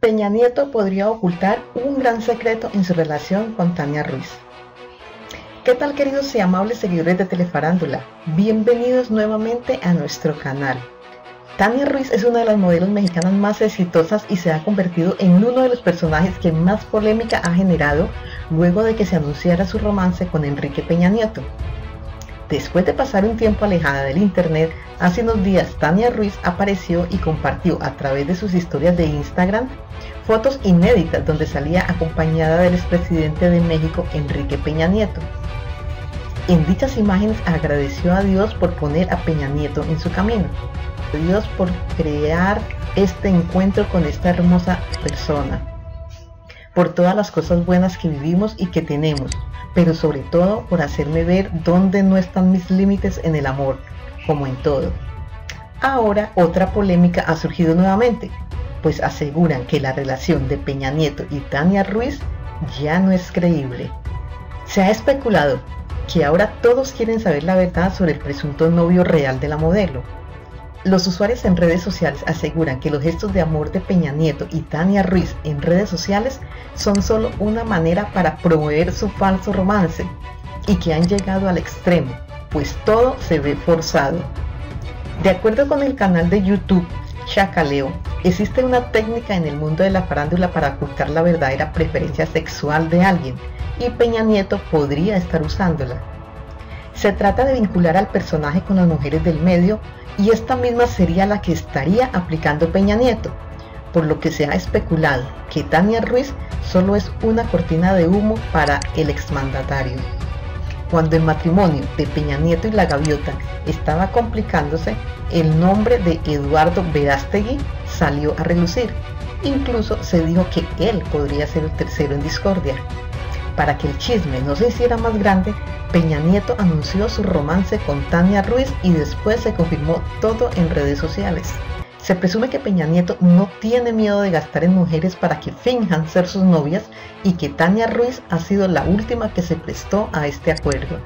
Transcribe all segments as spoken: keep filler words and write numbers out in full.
Peña Nieto podría ocultar un gran secreto en su relación con Tania Ruiz. ¿Qué tal, queridos y amables seguidores de Telefarándula? Bienvenidos nuevamente a nuestro canal. Tania Ruiz es una de las modelos mexicanas más exitosas y se ha convertido en uno de los personajes que más polémica ha generado luego de que se anunciara su romance con Enrique Peña Nieto. Después de pasar un tiempo alejada del internet, hace unos días Tania Ruiz apareció y compartió a través de sus historias de Instagram fotos inéditas donde salía acompañada del expresidente de México, Enrique Peña Nieto. En dichas imágenes agradeció a Dios por poner a Peña Nieto en su camino, a Dios por crear este encuentro con esta hermosa persona, por todas las cosas buenas que vivimos y que tenemos, pero sobre todo por hacerme ver dónde no están mis límites en el amor, como en todo. Ahora otra polémica ha surgido nuevamente, pues aseguran que la relación de Peña Nieto y Tania Ruiz ya no es creíble. Se ha especulado que ahora todos quieren saber la verdad sobre el presunto novio real de la modelo. Los usuarios en redes sociales aseguran que los gestos de amor de Peña Nieto y Tania Ruiz en redes sociales son solo una manera para promover su falso romance y que han llegado al extremo, pues todo se ve forzado. De acuerdo con el canal de YouTube Chacaleo, existe una técnica en el mundo de la farándula para ocultar la verdadera preferencia sexual de alguien y Peña Nieto podría estar usándola. Se trata de vincular al personaje con las mujeres del medio y esta misma sería la que estaría aplicando Peña Nieto, por lo que se ha especulado que Tania Ruiz solo es una cortina de humo para el exmandatario. Cuando el matrimonio de Peña Nieto y la Gaviota estaba complicándose, el nombre de Eduardo Verástegui salió a relucir. Incluso se dijo que él podría ser el tercero en discordia. Para que el chisme no se hiciera más grande, Peña Nieto anunció su romance con Tania Ruiz y después se confirmó todo en redes sociales. Se presume que Peña Nieto no tiene miedo de gastar en mujeres para que finjan ser sus novias y que Tania Ruiz ha sido la última que se prestó a este acuerdo.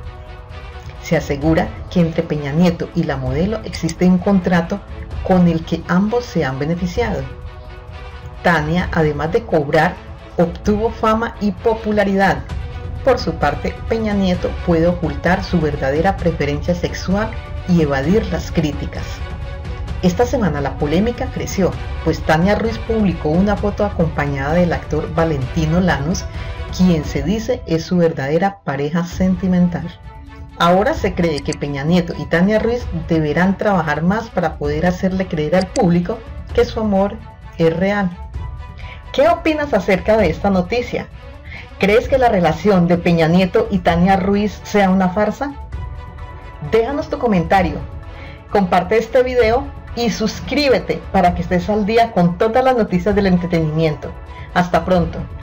Se asegura que entre Peña Nieto y la modelo existe un contrato con el que ambos se han beneficiado. Tania, además de cobrar, obtuvo fama y popularidad. Por su parte, Peña Nieto puede ocultar su verdadera preferencia sexual y evadir las críticas. Esta semana la polémica creció, pues Tania Ruiz publicó una foto acompañada del actor Valentino Lanos, quien se dice es su verdadera pareja sentimental. Ahora se cree que Peña Nieto y Tania Ruiz deberán trabajar más para poder hacerle creer al público que su amor es real. ¿Qué opinas acerca de esta noticia? ¿Crees que la relación de Peña Nieto y Tania Ruiz sea una farsa? Déjanos tu comentario, comparte este video y suscríbete para que estés al día con todas las noticias del entretenimiento. Hasta pronto.